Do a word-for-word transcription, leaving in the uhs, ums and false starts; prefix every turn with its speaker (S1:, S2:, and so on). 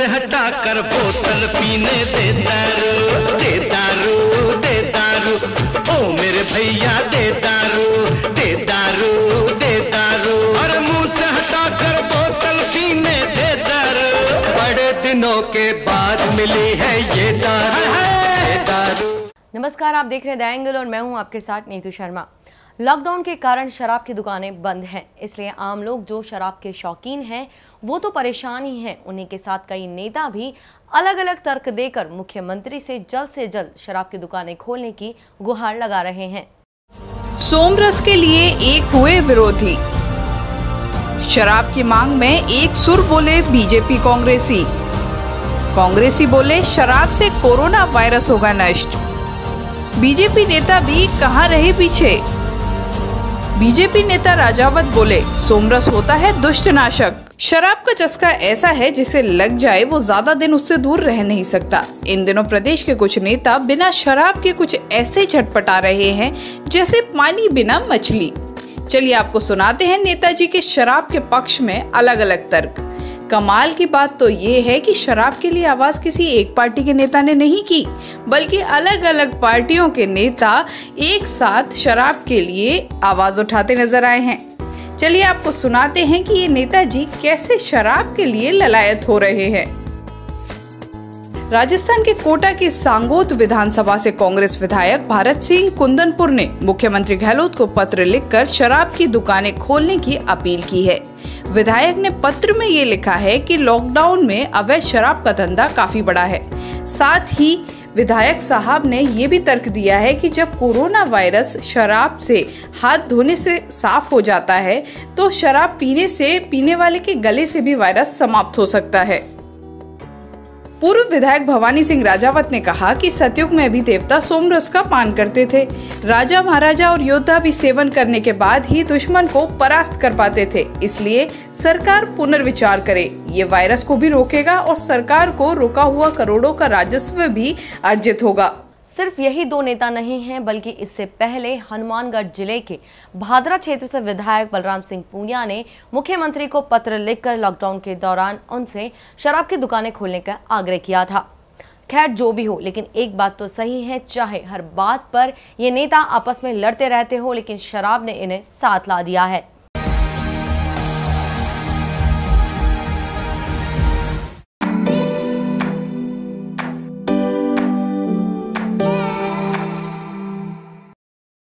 S1: हटा कर बोतल पीने दे दारू, दे दारू, दे दारू, ओ मेरे भैया दे दारू, दे दारू, दे दारू, और मुंह से हटा कर बोतल पीने दे दारू, बड़े दिनों के बाद मिली है ये दारू, ये दारू।
S2: नमस्कार, आप देख रहे हैं द एंगल और मैं हूं आपके साथ नीतू शर्मा। लॉकडाउन के कारण शराब की दुकानें बंद हैं, इसलिए आम लोग जो शराब के शौकीन हैं वो तो परेशान ही हैं। उन्हीं के साथ कई नेता भी अलग अलग तर्क देकर मुख्यमंत्री से जल्द से जल्द शराब की दुकानें खोलने की गुहार लगा रहे हैं।
S3: सोमरस के लिए एक हुए विरोधी, शराब की मांग में एक सुर बोले बीजेपी कांग्रेसी। कांग्रेसी बोले शराब से कोरोना वायरस होगा नष्ट। बीजेपी नेता भी कहां रहे पीछे। बीजेपी नेता राजावत बोले सोमरस होता है दुष्ट नाशक। शराब का चस्का ऐसा है जिसे लग जाए वो ज्यादा दिन उससे दूर रह नहीं सकता। इन दिनों प्रदेश के कुछ नेता बिना शराब के कुछ ऐसे झटपटा रहे हैं जैसे पानी बिना मछली। चलिए आपको सुनाते हैं नेताजी के शराब के पक्ष में अलग अलग तर्क। कमाल की बात तो ये है कि शराब के लिए आवाज किसी एक पार्टी के नेता ने नहीं की, बल्कि अलग अलग पार्टियों के नेता एक साथ शराब के लिए आवाज उठाते नजर आए हैं। चलिए आपको सुनाते हैं कि ये नेताजी कैसे शराब के लिए ललायत हो रहे हैं। राजस्थान के कोटा की सांगोद विधानसभा से कांग्रेस विधायक भारत सिंह कुंदनपुर ने मुख्यमंत्री गहलोत को पत्र लिखकर शराब की दुकानें खोलने की अपील की है। विधायक ने पत्र में ये लिखा है कि लॉकडाउन में अवैध शराब का धंधा काफी बढ़ा है। साथ ही विधायक साहब ने ये भी तर्क दिया है कि जब कोरोना वायरस शराब से हाथ धोने से साफ हो जाता है तो शराब पीने से पीने वाले के गले से भी वायरस समाप्त हो सकता है। पूर्व विधायक भवानी सिंह राजावत ने कहा कि सतयुग में भी देवता सोमरस का पान करते थे। राजा महाराजा और योद्धा भी सेवन करने के बाद ही दुश्मन को परास्त कर पाते थे। इसलिए सरकार पुनर्विचार करे, ये वायरस को भी रोकेगा और सरकार को रुका हुआ करोड़ों का राजस्व भी अर्जित होगा।
S2: सिर्फ यही दो नेता नहीं हैं, बल्कि इससे पहले हनुमानगढ़ जिले के भादरा क्षेत्र से विधायक बलराम सिंह पूनिया ने मुख्यमंत्री को पत्र लिखकर लॉकडाउन के दौरान उनसे शराब की दुकानें खोलने का आग्रह किया था। खैर जो भी हो, लेकिन एक बात तो सही है, चाहे हर बात पर ये नेता आपस में लड़ते रहते हो, लेकिन शराब ने इन्हें साथ ला दिया है।